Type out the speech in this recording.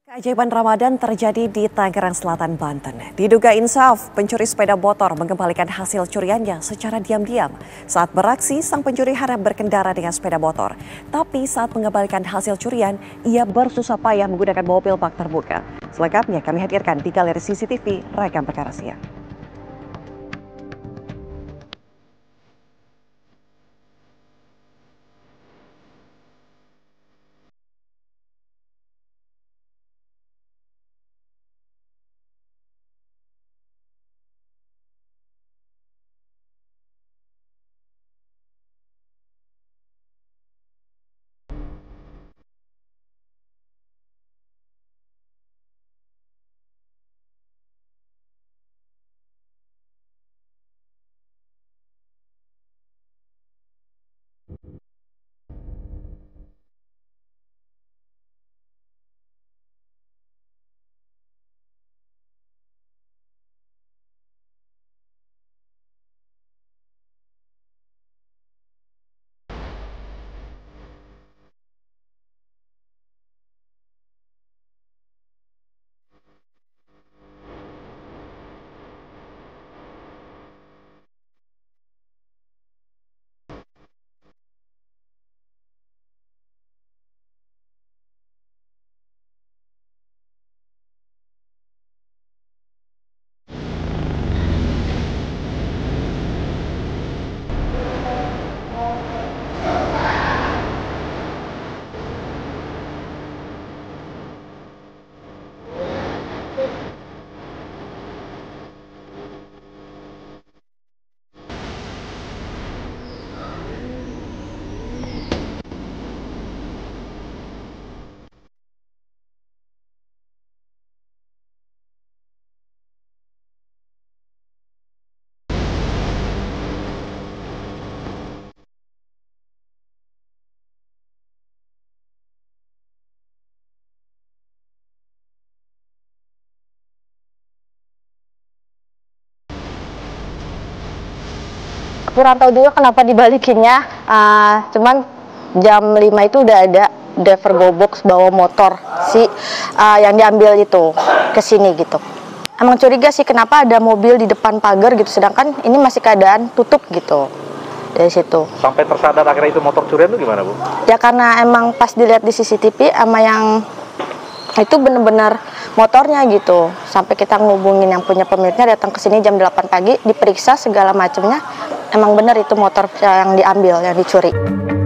Keajaiban Ramadan terjadi di Tangerang Selatan, Banten. Diduga insaf, pencuri sepeda motor mengembalikan hasil curiannya secara diam-diam. Saat beraksi, sang pencuri harap berkendara dengan sepeda motor. Tapi saat mengembalikan hasil curian, ia bersusah payah menggunakan mobil bak terbuka. Selengkapnya kami hadirkan di galeri CCTV Rekam Perkara Siang. Kurang tahu juga kenapa dibalikinnya, cuman jam 5 itu udah ada driver GoBox bawa motor yang diambil itu ke sini gitu. Emang curiga sih kenapa ada mobil di depan pagar gitu, sedangkan ini masih keadaan tutup gitu. Dari situ sampai tersadar akhirnya itu motor curian itu gimana, Bu? Ya karena emang pas dilihat di CCTV sama yang itu bener-bener motornya gitu, sampai kita ngubungin yang punya pemiliknya, datang ke sini jam 8 pagi, diperiksa segala macamnya, emang bener itu motor yang diambil, yang dicuri.